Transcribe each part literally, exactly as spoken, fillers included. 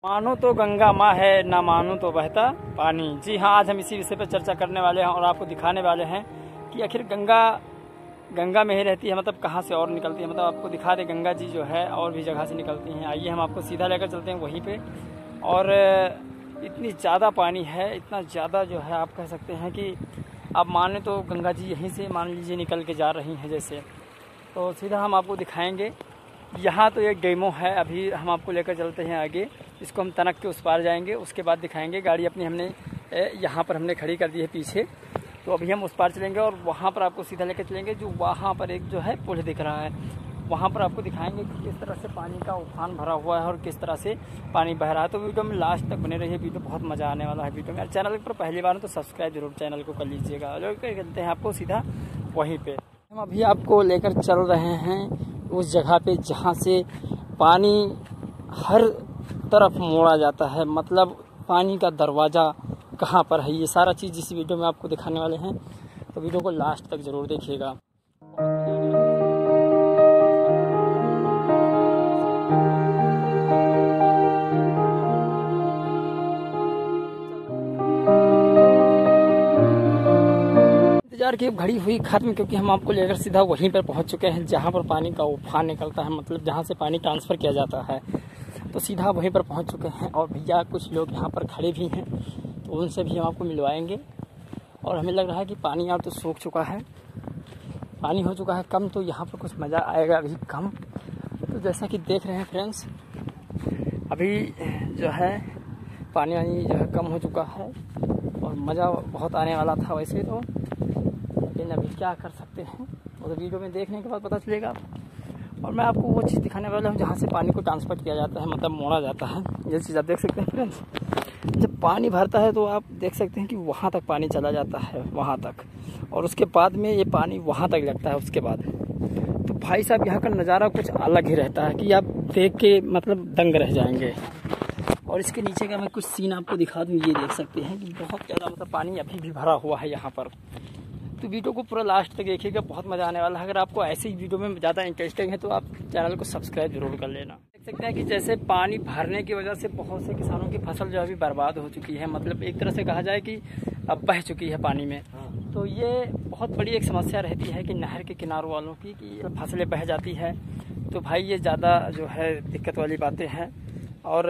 मानो तो गंगा माँ है, ना मानो तो बहता पानी। जी हाँ, आज हम इसी विषय पर चर्चा करने वाले हैं और आपको दिखाने वाले हैं कि आखिर गंगा गंगा में ही रहती है, मतलब कहाँ से और निकलती है। मतलब आपको दिखा दे, गंगा जी जो है और भी जगह से निकलती हैं। आइए हम आपको सीधा लेकर चलते हैं वहीं पे। और इतनी ज़्यादा पानी है, इतना ज़्यादा जो है आप कह सकते हैं कि आप माने तो गंगा जी यहीं से मान लीजिए निकल के जा रही हैं जैसे। तो सीधा हम आपको दिखाएंगे। यहाँ तो एक डेमो है, अभी हम आपको लेकर चलते हैं आगे। इसको हम तनक के उस पार जाएंगे, उसके बाद दिखाएंगे। गाड़ी अपनी हमने यहाँ पर हमने खड़ी कर दी है पीछे, तो अभी हम उस पार चलेंगे और वहाँ पर आपको सीधा लेकर चलेंगे। जो वहाँ पर एक जो है पुल दिख रहा है, वहाँ पर आपको दिखाएंगे कि किस तरह से पानी का उफान भरा हुआ है और किस तरह से पानी बह रहा है। तो वीडियो में लास्ट तक बने रहिए, वीडियो बहुत मज़ा आने वाला है। वीडियो में चैनल पर पहली बार तो सब्सक्राइब जरूर चैनल को कर लीजिएगा। लेकर चलते हैं आपको सीधा वहीं पर। हम अभी आपको लेकर चल रहे हैं उस जगह पे जहाँ से पानी हर तरफ मोड़ा जाता है। मतलब पानी का दरवाज़ा कहाँ पर है, ये सारा चीज़ इस वीडियो में आपको दिखाने वाले हैं। तो वीडियो को लास्ट तक ज़रूर देखिएगा। इंतजार की घड़ी हुई खत्म, क्योंकि हम आपको लेकर सीधा वहीं पर पहुंच चुके हैं जहां पर पानी का उफान निकलता है, मतलब जहां से पानी ट्रांसफ़र किया जाता है। तो सीधा वहीं पर पहुंच चुके हैं और भैया कुछ लोग यहां पर खड़े भी हैं, तो उनसे भी हम आपको मिलवाएंगे। और हमें लग रहा है कि पानी यहाँ तो सूख चुका है, पानी हो चुका है कम, तो यहाँ पर कुछ मज़ा आएगा अभी कम। तो जैसा कि देख रहे हैं फ्रेंड्स, अभी जो है पानी वानी जो है कम हो चुका है और मज़ा बहुत आने वाला था वैसे तो, लेकिन अभी क्या कर सकते हैं वो तो वीडियो में देखने के बाद पता चलेगा। और मैं आपको वो चीज़ दिखाने वाला हूँ जहाँ से पानी को ट्रांसफर किया जाता है, मतलब मोड़ा जाता है। ये चीज़ आप देख सकते हैं फ्रेंड्स, जब पानी भरता है तो आप देख सकते हैं कि वहाँ तक पानी चला जाता है, वहाँ तक, और उसके बाद में ये पानी वहाँ तक लगता है। उसके बाद तो भाई साहब यहाँ का नज़ारा कुछ अलग ही रहता है कि आप देख के मतलब दंग रह जाएंगे। और इसके नीचे का मैं कुछ सीन आपको दिखा दूँ, ये देख सकते हैं कि बहुत ज़्यादा मतलब पानी अभी भी भरा हुआ है यहाँ पर। तो वीडियो को पूरा लास्ट तक देखिएगा, बहुत मज़ा आने वाला है। अगर आपको ऐसे ही वीडियो में ज़्यादा इंटरेस्टिंग है तो आप चैनल को सब्सक्राइब जरूर कर लेना। देख सकते हैं कि जैसे पानी भरने की वजह से बहुत से किसानों की फसल जो अभी बर्बाद हो चुकी है, मतलब एक तरह से कहा जाए कि अब बह चुकी है पानी में। तो ये बहुत बड़ी एक समस्या रहती है कि नहर के किनारों वालों की कि फसलें बह जाती है। तो भाई ये ज़्यादा जो है दिक्कत वाली बातें हैं। और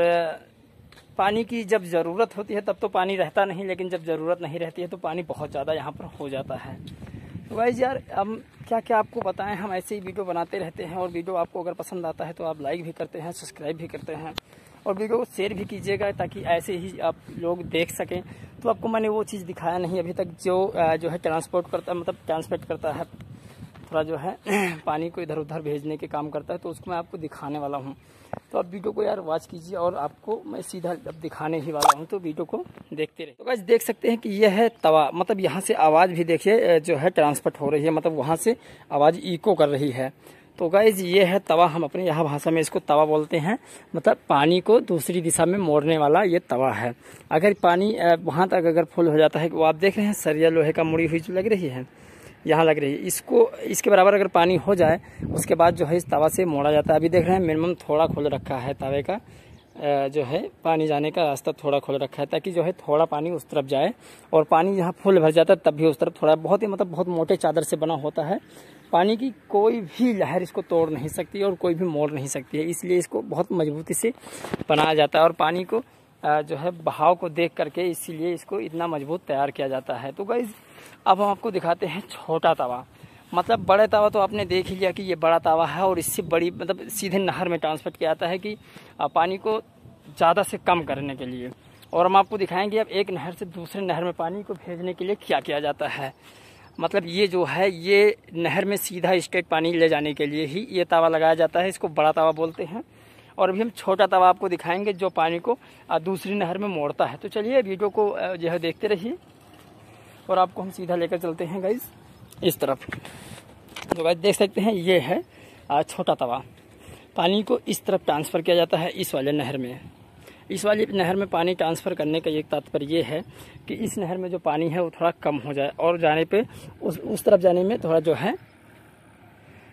पानी की जब ज़रूरत होती है तब तो पानी रहता नहीं, लेकिन जब ज़रूरत नहीं रहती है तो पानी बहुत ज़्यादा यहाँ पर हो जाता है। तो गाइस यार, हम क्या क्या आपको बताएं, हम ऐसे ही वीडियो बनाते रहते हैं। और वीडियो आपको अगर पसंद आता है तो आप लाइक भी करते हैं, सब्सक्राइब भी करते हैं और वीडियो को शेयर भी कीजिएगा, ताकि ऐसे ही आप लोग देख सकें। तो आपको मैंने वो चीज़ दिखाया नहीं अभी तक जो जो है ट्रांसपोर्ट करता मतलब ट्रांसपोर्ट करता है, थोड़ा जो है पानी को इधर उधर भेजने के काम करता है, तो उसको मैं आपको दिखाने वाला हूँ। तो आप वीडियो को यार वॉच कीजिए और आपको मैं सीधा अब दिखाने ही वाला हूँ, तो वीडियो को देखते रहिए। तो गाइस देख सकते हैं कि यह है तवा, मतलब यहाँ से आवाज़ भी देखिए जो है ट्रांसफर हो रही है, मतलब वहाँ से आवाज़ इको कर रही है। तो गाइस ये है तवा, हम अपने यहाँ भाषा में इसको तवा बोलते हैं, मतलब पानी को दूसरी दिशा में मोड़ने वाला ये तवा है। अगर पानी वहाँ तक अगर फुल हो जाता है, वो आप देख रहे हैं सरिया लोहे का मुड़ी हुई जो लग रही है, यहाँ लग रही है, इसको इसके बराबर अगर पानी हो जाए उसके बाद जो है इस तवा से मोड़ा जाता है। अभी देख रहे हैं मिनिमम थोड़ा खोल रखा है तवे का, जो है पानी जाने का रास्ता थोड़ा खोल रखा है, ताकि जो है थोड़ा पानी उस तरफ जाए। और पानी यहाँ फुल भर जाता है तब भी उस तरफ थोड़ा, बहुत ही मतलब बहुत मोटे चादर से बना होता है। पानी की कोई भी लहर इसको तोड़ नहीं सकती और कोई भी मोड़ नहीं सकती है, इसलिए इसको बहुत मजबूती से बनाया जाता है। और पानी को जो है बहाव को देख करके इसीलिए इसको इतना मजबूत तैयार किया जाता है। तो गाइस अब हम आपको दिखाते हैं छोटा तवा। मतलब बड़े तवा तो आपने देख ही लिया कि ये बड़ा तवा है, और इससे बड़ी मतलब सीधे नहर में ट्रांसफर किया जाता है कि पानी को ज़्यादा से कम करने के लिए। और हम आपको दिखाएंगे अब एक नहर से दूसरे नहर में पानी को भेजने के लिए क्या किया जाता है। मतलब ये जो है ये नहर में सीधा स्ट्रेट पानी ले जाने के लिए ही ये तवा लगाया जाता है, इसको बड़ा तवा बोलते हैं। और अभी हम छोटा तवा आपको दिखाएंगे जो पानी को दूसरी नहर में मोड़ता है। तो चलिए वीडियो को जो है देखते रहिए और आपको हम सीधा लेकर चलते हैं गाइस इस तरफ। तो गाइस देख सकते हैं ये है छोटा तवा, पानी को इस तरफ ट्रांसफ़र किया जाता है इस वाले नहर में। इस वाली नहर में पानी ट्रांसफ़र करने का एक तात्पर्य ये है कि इस नहर में जो पानी है वो थोड़ा कम हो जाए और जाने पे उस उस तरफ जाने में थोड़ा जो है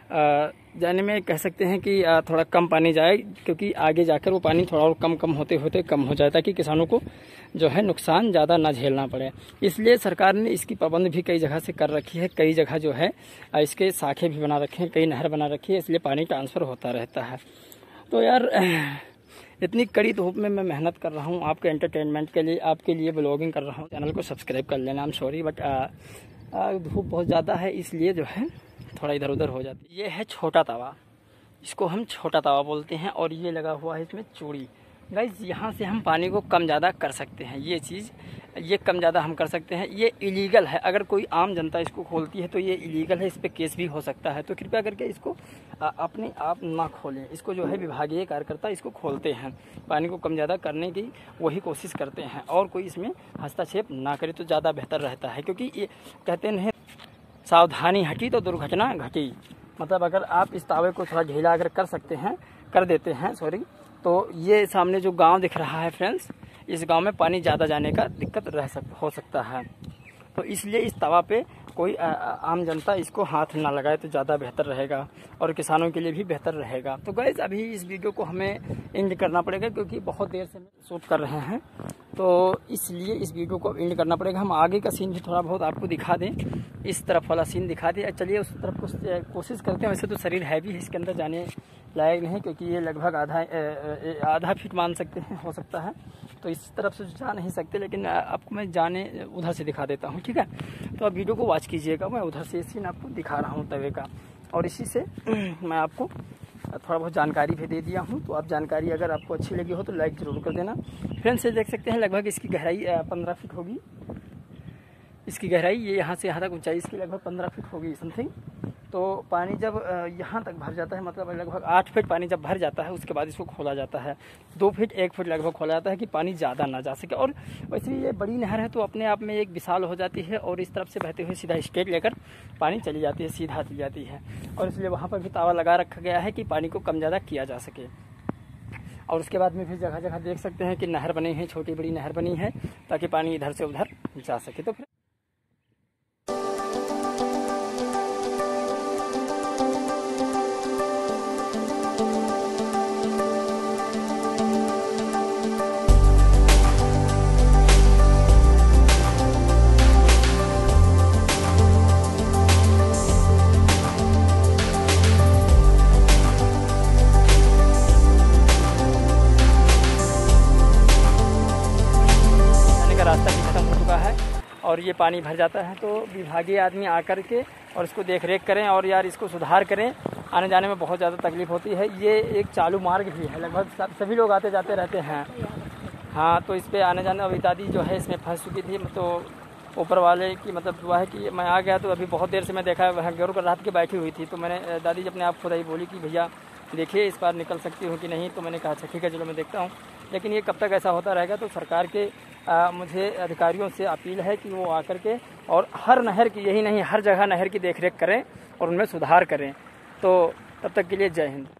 जाने में कह सकते हैं कि थोड़ा कम पानी जाए, क्योंकि आगे जाकर वो पानी थोड़ा और कम कम होते होते कम हो जाए, ताकि किसानों को जो है नुकसान ज़्यादा ना झेलना पड़े। इसलिए सरकार ने इसकी पाबंद भी कई जगह से कर रखी है। कई जगह जो है इसके शाखे भी बना रखे हैं, कई नहर बना रखी है, इसलिए पानी ट्रांसफ़र होता रहता है। तो यार इतनी कड़ी धूप में मैं मेहनत कर रहा हूँ आपके एंटरटेनमेंट के लिए, आपके लिए ब्लॉगिंग कर रहा हूँ। चैनल को सब्सक्राइब कर लेना। आई एम सॉरी बट धूप बहुत ज़्यादा है, इसलिए जो है थोड़ा इधर उधर हो जाती है। ये है छोटा तवा, इसको हम छोटा तवा बोलते हैं, और ये लगा हुआ है इसमें चूड़ी। गाइस यहाँ से हम पानी को कम ज़्यादा कर सकते हैं। ये चीज़ ये कम ज़्यादा हम कर सकते हैं। ये इलीगल है, अगर कोई आम जनता इसको खोलती है तो ये इलीगल है, इस पर केस भी हो सकता है। तो कृपया करके इसको अपने आप ना खोलें। इसको जो है विभागीय कार्यकर्ता इसको खोलते हैं, पानी को कम ज़्यादा करने की वही कोशिश करते हैं, और कोई इसमें हस्तक्षेप ना करे तो ज़्यादा बेहतर रहता है। क्योंकि ये कहते हैं सावधानी हटी तो दुर्घटना घटी। मतलब अगर आप इस तावे को थोड़ा ढीला अगर कर सकते हैं, कर देते हैं सॉरी, तो ये सामने जो गांव दिख रहा है फ्रेंड्स, इस गांव में पानी ज़्यादा जाने का दिक्कत रह सक हो सकता है। तो इसलिए इस तवा पे कोई आ, आम जनता इसको हाथ ना लगाए तो ज़्यादा बेहतर रहेगा, और किसानों के लिए भी बेहतर रहेगा। तो गाइस अभी इस वीडियो को हमें एंड करना पड़ेगा, क्योंकि बहुत देर से शूट कर रहे हैं, तो इसलिए इस वीडियो को एंड करना पड़ेगा। हम आगे का सीन भी थोड़ा बहुत आपको दिखा दें, इस तरफ वाला सीन दिखा दें। चलिए उस तरफ कुछ कोशिश करते हैं। वैसे तो शरीर हैवी है, इसके अंदर जाने लायक नहीं, क्योंकि ये लगभग आधा आधा फीट मान सकते हैं, हो सकता है। तो इस तरफ से जा नहीं सकते, लेकिन आपको मैं जाने उधर से दिखा देता हूँ, ठीक है। तो आप वीडियो को वॉच कीजिएगा, मैं उधर से सीन आपको दिखा रहा हूँ तवे का, और इसी से मैं आपको थोड़ा बहुत जानकारी भी दे दिया हूँ। तो आप जानकारी अगर आपको अच्छी लगी हो तो लाइक ज़रूर कर देना। फ्रेंड्स ये देख सकते हैं लगभग इसकी गहराई पंद्रह फीट होगी। इसकी गहराई ये यहाँ से यहाँ तक ऊंचाई इसकी लगभग पंद्रह फीट होगी समथिंग। तो पानी जब यहाँ तक भर जाता है, मतलब लगभग आठ फीट पानी जब भर जाता है, उसके बाद इसको खोला जाता है। दो फीट एक फीट लगभग खोला जाता है कि पानी ज़्यादा ना जा सके। और वैसे ये बड़ी नहर है तो अपने आप में एक विशाल हो जाती है, और इस तरफ से बहते हुए सीधा स्ट्रेट लेकर पानी चली जाती है, सीधा चली जाती है। और इसलिए वहाँ पर भी तावा लगा रखा गया है कि पानी को कम ज़्यादा किया जा सके। और उसके बाद में फिर जगह जगह देख सकते हैं कि नहर बनी है, छोटी बड़ी नहर बनी है, ताकि पानी इधर से उधर जा सके। तो फिर रास्ता भी खत्म हो चुका है, और ये पानी भर जाता है। तो विभागीय आदमी आकर के और इसको देख रेख करें, और यार इसको सुधार करें। आने जाने में बहुत ज़्यादा तकलीफ होती है। ये एक चालू मार्ग भी है, लगभग सभी लोग आते जाते रहते हैं। हाँ, तो इस पर आने जाने, अभी दादी जो है इसमें फंस चुकी थी, तो ऊपर वाले की मतलब दुआ है कि मैं आ गया। तो अभी बहुत देर से मैं देखा वहाँ गौर कर रात के बैठी हुई थी, तो मैंने दादी अपने आप खुद ही बोली कि भैया देखिए इस बार निकल सकती हूँ कि नहीं। तो मैंने कहा अच्छा ठीक है चलो मैं देखता हूँ। लेकिन ये कब तक ऐसा होता रहेगा। तो सरकार के आ, मुझे अधिकारियों से अपील है कि वो आकर के और हर नहर की, यही नहीं हर जगह नहर की देखरेख करें और उनमें सुधार करें। तो तब तक के लिए जय हिंद।